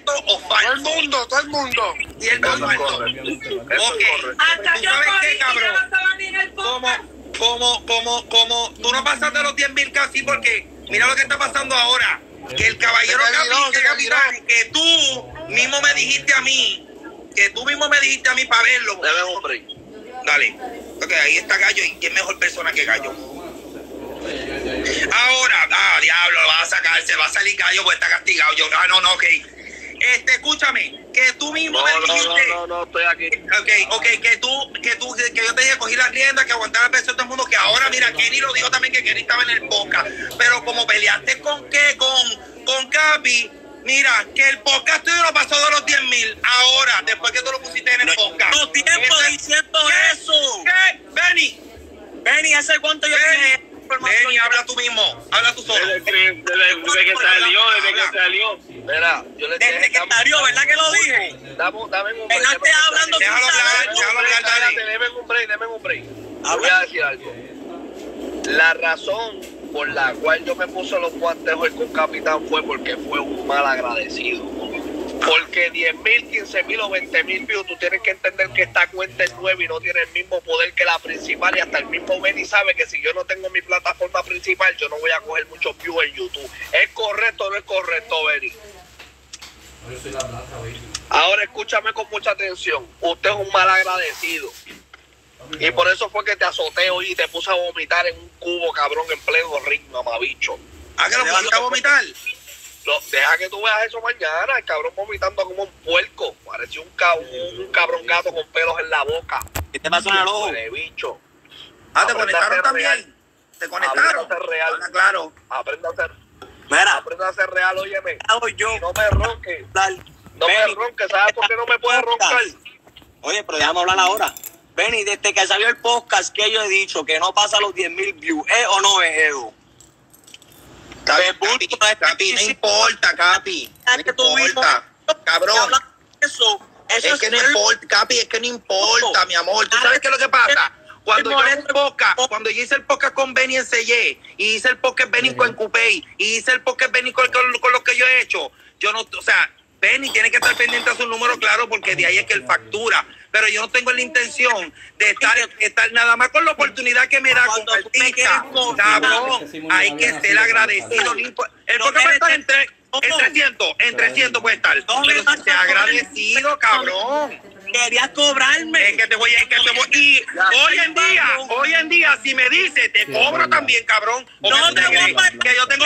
correcto o falso? Todo el mundo. Y el más falso. Ok. Hasta ¿Tú yo sabes qué, cogí y cabrón? no estaba ni en el podcast. Como tú no pasaste los 10,000 casi porque mira lo que está pasando ahora. Que el caballero capitán, que tú mismo me dijiste a mí, para verlo. Debe un break. Dale. Ok, ahí está Gallo. ¿Y quién mejor persona que Gallo? Ahora, diablo, lo va a sacar, se va a salir Gallo porque está castigado. No, ok. Escúchame, que tú mismo me dijiste. No, estoy aquí. Ok, que yo te dije, cogí la rienda, que aguantara la presión de todo el mundo, que ahora, mira, Kenny lo dijo también, que Kenny estaba en el podcast. Pero como peleaste con Capi, mira, que el podcast tuyo lo pasó de los 10,000. Ahora, después que tú lo pusiste en el podcast. No tiempo diciendo eso. ¿Qué? Benny, ¿hace cuánto yo dije? Benny, habla tú mismo. Habla tú solo. Desde que salió. Mira, yo le dije. Desde que salió, ¿verdad que lo dije? Dame un break. Estés hablando Déjalo hablar, dale. Deme un break. Voy a decir algo. La razón por la cual yo me puse los guantes hoy con Capitán fue porque fue un mal agradecido. Porque 10,000, 15,000 o 20,000 views, tú tienes que entender que esta cuenta es nueva y no tiene el mismo poder que la principal. Y hasta el mismo Benny sabe que si yo no tengo mi plataforma principal, yo no voy a coger muchos views en YouTube. ¿Es correcto o no es correcto, Benny? Ahora escúchame con mucha atención. Usted es un mal agradecido. Y por eso fue que te azoté hoy y te puse a vomitar en un cubo, cabrón, en pleno ring, mamabicho. ¿A que lo pusiste a vomitar? Deja que tú veas eso mañana, el cabrón vomitando como un puerco. Parecía un cabrón gato con pelos en la boca. ¿Qué te pasó en el ojo? Bicho. ¿Te conectaron también? ¿Te conectaron? Aprenda a ser real. Claro. Aprenda a ser real, óyeme. Yo. Y no me ronques. Me ronques, ¿sabes por qué no me puedes roncar? Oye, pero déjame hablar ahora. Benny, desde que salió el podcast que yo he dicho que no pasa los 10,000 views, ¿es o no es eso? Capi, no importa, Capi. No importa, cabrón. Es que no importa, Capi, es que no importa, mi amor. ¿Tú sabes qué es lo que pasa? Cuando yo hice el podcast con Benny en CY, y hice el podcast Benny con Coupé, y hice el podcast Benny con lo que yo he hecho, Benny tiene que estar pendiente a su número claro porque de ahí es que él factura. Pero yo no tengo la intención de estar nada más con la oportunidad que me da como artista. Cabrón, hay que ser agradecido. El podcast puede estar en 300 puede estar. Pero si sea agradecido, cabrón. Querías cobrarme. Es que te voy. Y hoy en día, si me dices, te cobro también, cabrón. No te voy a que yo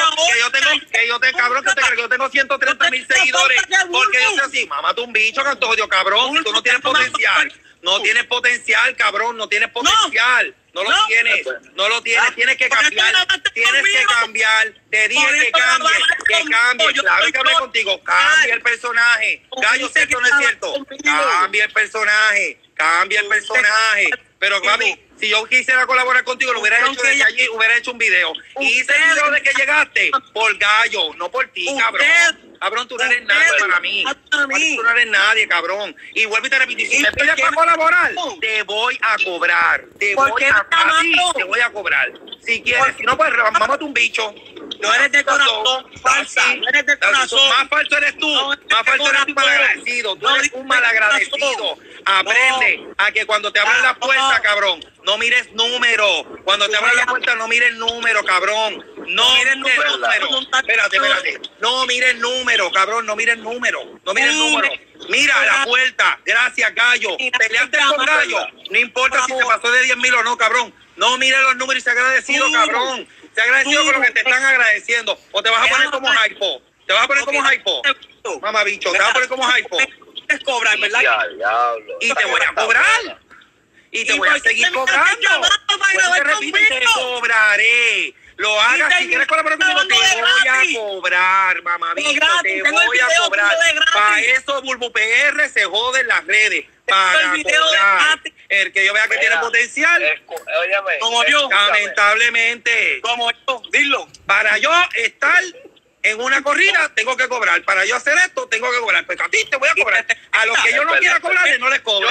tengo 130,000 seguidores. Porque yo soy así, mamá, tú un bicho, canto jodido, cabrón. Tú no tienes potencial. No tienes potencial, cabrón. No tienes potencial. No lo tienes. No lo tienes. Tienes que cambiar. Tienes que cambiar. Te dije que cambie. Claro que hablé contigo. Cambia el personaje. Gallo, ¿cierto o no es cierto? Cambia el personaje. Pero, papi, si yo quisiera colaborar contigo, lo hubiera hecho desde allí, hubiera hecho un video. Y hice el video de que llegaste por Gallo, no por ti, cabrón. Cabrón, tú no eres nadie para mí. Tú no eres nadie, cabrón. Y vuelvo y te repito, si me pides para colaborar, te voy a cobrar. Te voy a cobrar. Si quieres, si no, pues mámate un bicho. No eres de corazón, falsa. No eres de corazón. Más falso eres tú. Más falso eres tú, malagradecido. Tú eres un malagradecido. Aprende a que cuando te abran la puerta, cabrón, no mires número. Cuando te abran la puerta, no mires número, cabrón. No mires número. Espérate. No mires número, cabrón. No mires número. Mira la puerta. Gracias, Gallo. Peleaste con Gallo. No importa si se pasó de 10,000 o no, cabrón. No mires los números y sea agradecido, cabrón. Sea agradecido con lo que te están agradeciendo. O te vas a poner como hypo. Mamá bicho, te vas a poner como hypo. Cobrar, ¿verdad? Y te voy a cobrar. Y te voy a seguir cobrando. Te repito, te cobraré. Lo hagas, si quieres colaborar conmigo, te voy a cobrar, mamá bicho, te voy a cobrar. Para eso Bulbu PR se jode en las redes. Para cobrar. El que yo vea que tiene potencial. Como yo. Lamentablemente. Como yo, dilo. Para yo estar en una corrida, tengo que cobrar. Para yo hacer esto, tengo que cobrar. Pues a ti te voy a cobrar. A los que yo no quiera cobrarle, no les cobro.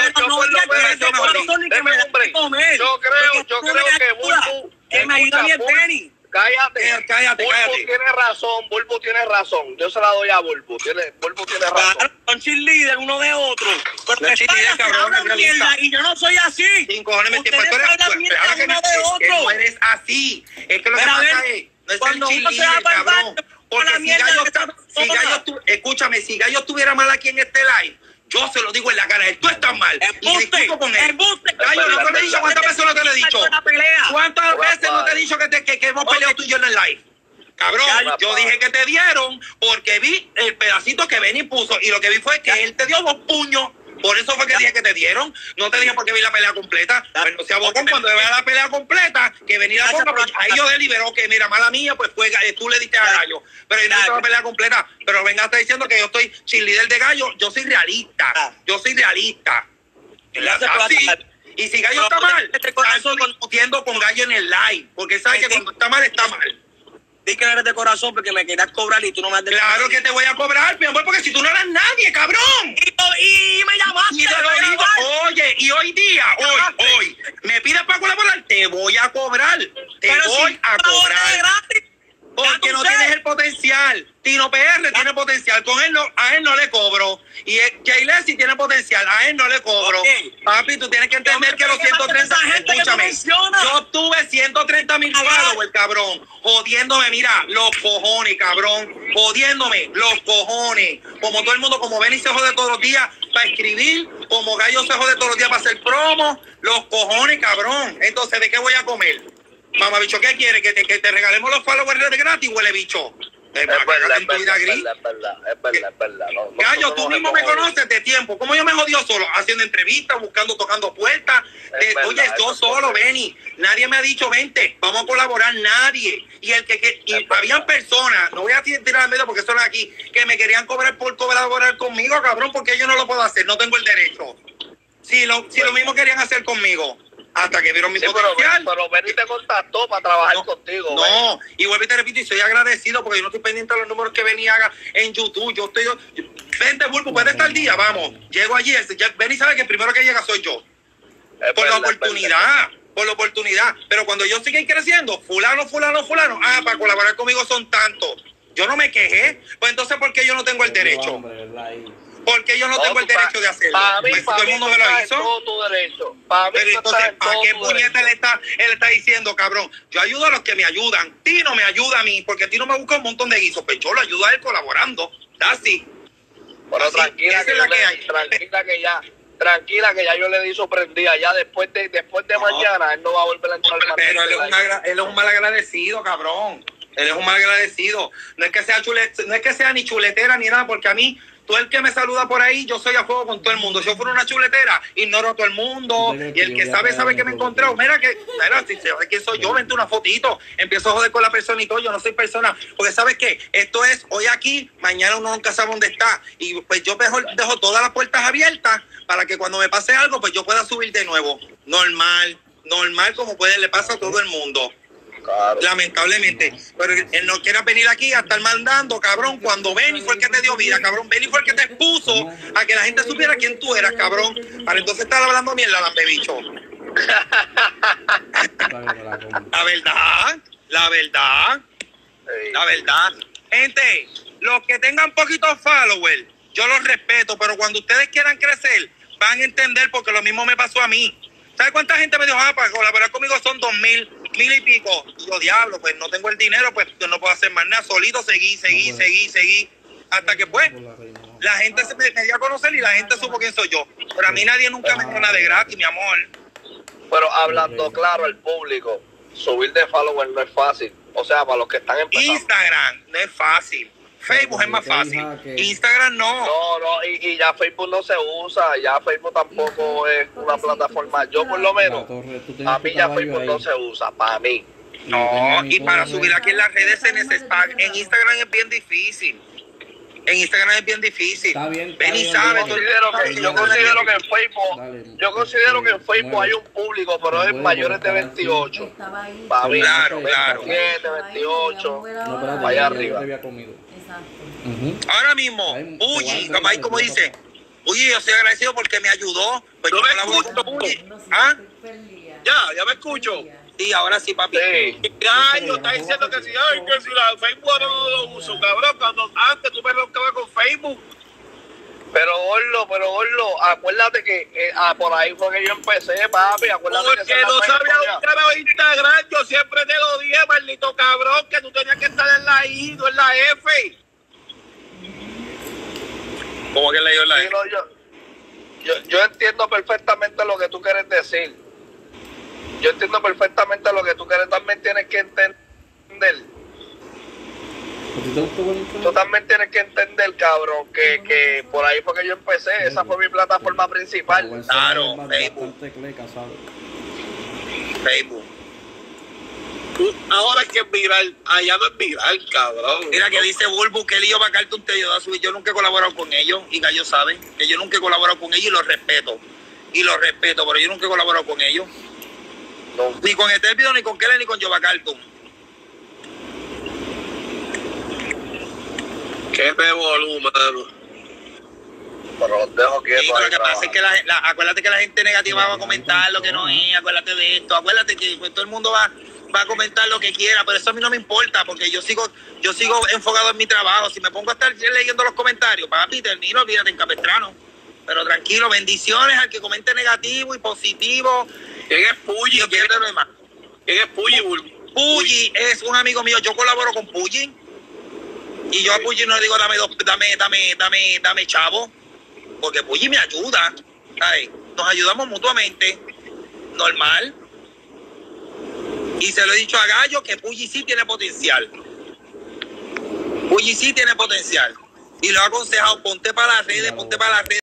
Yo creo que Bulbu que me ayuda bien, Benny. Cállate. Bulbo tiene razón. Yo se la doy a Bulbo. Bulbo tiene razón. Claro, son cheerleaders uno de otro. Pero No es cheerleader, cabrón, es realista. y yo no soy así. Sin cojones, me Ustedes hablan mierda claro que uno no, de es que otro. no eres así. Es que lo que Pero a pasa ver, es, no es cuando el uno se cheerleader, va para el cabrón. baño, Porque la si mierda Gallo, de esta escúchame, si Gallo estuviera mal aquí en este live, yo se lo digo en la cara, tú estás mal. Y discuto con él. Gallo, no te he dicho cuántas veces no te lo he dicho. ¿Cuántas veces no te he dicho que hemos peleado tú y yo en el live? Cabrón, yo dije que te dieron porque vi el pedacito que Benny puso y lo que vi fue que él te dio 2 puños. Por eso fue que dije que te dieron. No te dije porque vi la pelea completa. Pero no se abocó cuando vea la pelea completa, que venía la boca, pues ahí yo deliberó que mira, mala mía, pues fue tú le diste a Gallo. Pero yo no hice la pelea completa. Pero venga, está diciendo que yo estoy cheerleader de Gallo. Yo soy realista. Yo soy realista. Así. Y si Gallo está mal, estoy discutiendo con Gallo en el live. Porque sabe que cuando está mal, está mal. Di que no eres de corazón porque me querías cobrar y tú no me has de Claro que te voy a cobrar, mi amor, porque si tú no eres nadie, cabrón. Y me llamaste. Y te lo digo, oye, y hoy día, hoy, me pides para colaborar, te voy a cobrar. Te voy a cobrar. Porque no tienes el potencial. Tino PR tiene potencial. Con él a él no le cobro. Y Jay Leslie tiene potencial. A él no le cobro. Papi, tú tienes que entender que los 130... Escúchame. Yo tuve 130,000 followers, cabrón. Jodiéndome, mira, los cojones, cabrón. Jodiéndome, los cojones. Como todo el mundo, como Benny se jode todos los días para escribir. Como Gallo se jode todos los días para hacer promo. Los cojones, cabrón. Entonces, ¿de qué voy a comer? Mamá bicho, ¿qué quiere? ¿Que te regalemos los followers de gratis, huele bicho? Es verdad. Gallo, tú mismo me conoces de tiempo. ¿Cómo yo me jodió solo? Haciendo entrevistas, tocando puertas. Oye, yo solo, Benny. Nadie me ha dicho, vente, vamos a colaborar, nadie. Y habían personas, no voy a tirar al medio porque eso no es aquí, que me querían cobrar por colaborar conmigo, cabrón, porque yo no lo puedo hacer, no tengo el derecho. Si lo mismo querían hacer conmigo. Hasta que vieron mi potencial. Pero Benny te contactó para trabajar contigo. No, y vuelvo y te repito, y soy agradecido porque yo no estoy pendiente de los números que Benny haga en YouTube. Vente, Bulbo, puede estar el día, vamos. Llego allí, Benny sabe que el primero que llega soy yo. Por la oportunidad. Pero cuando yo siga creciendo, fulano. Para colaborar conmigo son tantos. Yo no me quejé. Pues entonces, ¿por qué yo no tengo el derecho? Porque yo no tengo el derecho de hacerlo. Pues todo el mundo me lo hizo. Todo tu derecho. Pero entonces, ¿para qué puñeta él está diciendo, cabrón? Yo ayudo a los que me ayudan. Tino me ayuda a mí, porque Tino me busca un montón de guisos. Pues yo lo ayudo a él colaborando. Así. Pero así, tranquila que ya yo le di sorprendida. Ya después de mañana, él no va a volver a entrar. Pero él es un mal agradecido, cabrón. Él es un mal agradecido. No es que sea ni chuletera ni nada, porque a mí, tú el que me saluda por ahí, yo soy a fuego con todo el mundo. Si yo fuera una chuletera, ignoro a todo el mundo. Y el que sabe que me encontré. Mira, si sabes quién soy yo, vente una fotito. Empiezo a joder con la persona y todo. Yo no soy persona. Porque ¿sabes qué? Esto es hoy aquí, mañana uno nunca sabe dónde está. Y pues yo dejo todas las puertas abiertas para que cuando me pase algo, pues yo pueda subir de nuevo. Normal como le pasa a todo el mundo. Claro. Lamentablemente, pero él no quiere venir aquí a estar mandando, cabrón, cuando Benny fue el que te dio vida, cabrón. Benny fue el que te expuso a que la gente supiera quién tú eras, cabrón, para entonces estar hablando mierda, lambebicho. La verdad. Gente, los que tengan poquitos followers, yo los respeto, pero cuando ustedes quieran crecer, van a entender, porque lo mismo me pasó a mí. ¿Sabes cuánta gente me dijo, para colaborar conmigo son 2,000, 1,000 y pico? Y yo, diablo, pues no tengo el dinero, pues yo no puedo hacer más nada. Solito seguí. Hasta que pues la gente me dio a conocer y la gente supo quién soy yo. Pero a mí nadie nunca me dio nada de gratis, mi amor. Pero hablando claro al público, subir de followers no es fácil. O sea, para los que están empezando. Instagram no es fácil. Facebook es más fácil. Instagram no. No, y ya Facebook no se usa. Ya Facebook tampoco es una plataforma. Yo por lo menos, a mí ya Facebook no se usa, para mí. No, y para subir aquí en las redes se necesita. En Instagram es bien difícil. Está bien, Benny sabe. Yo considero que en Facebook hay un público, pero es mayores de 28. Para mí, claro. 27, 28, vaya arriba. Ahora mismo, Uyi, como dice, Uyi, yo soy agradecido porque me ayudó. Pues yo me escucho, Uyi. ¿Ah? Ya me escucho. Sí, ahora sí, papi. Sí. Gallo, está diciendo que si la Facebook ahora no lo uso, cabrón. Cuando antes tú me roncabas con Facebook. Pero Orlo, acuérdate que por ahí fue que yo empecé, papi. Acuérdate Porque no sabía buscar a Instagram. Yo siempre te lo dije, maldito cabrón, que tú tenías que estar en la I, no en la F. ¿Cómo que le dio la Sí, no, yo entiendo perfectamente lo que tú quieres decir. Yo entiendo perfectamente lo que tú quieres. También tienes que entender. Tú también tienes que entender, cabrón, que por ahí fue que yo empecé. Esa fue mi plataforma principal. Claro, Facebook. Facebook. Ahora es que es viral. Allá no es viral, cabrón. Mira que dice Bulbu que él y yo Cartoon te ayudó a subir. Yo nunca he colaborado con ellos y Gallo sabe que yo nunca he colaborado con ellos y los respeto. Pero yo nunca he colaborado con ellos. No. Ni con Etervido, ni con Kelly, ni con Yoba Cartoon. Qué revolú, mano. Pero los dejo quietos. Sí, lo que pasa es que acuérdate que la gente negativa va a comentar lo que no es, acuérdate de esto, acuérdate que pues, todo el mundo va a comentar lo que quiera, pero eso a mí no me importa porque yo sigo enfocado en mi trabajo. Si me pongo a estar leyendo los comentarios, papi, termino, olvídate en Capestrano. Pero tranquilo, bendiciones al que comente negativo y positivo. ¿Quién es Pulli? ¿Quién es Pulli, Bulbu? Pulli es un amigo mío, yo colaboro con Pulli. Y yo a Pulli no le digo dame chavo, porque Pulli me ayuda, ¿sabes? Nos ayudamos mutuamente, normal. Y se lo he dicho a Gallo que Pulli sí tiene potencial. Pulli sí tiene potencial. Y lo he aconsejado, ponte para las redes.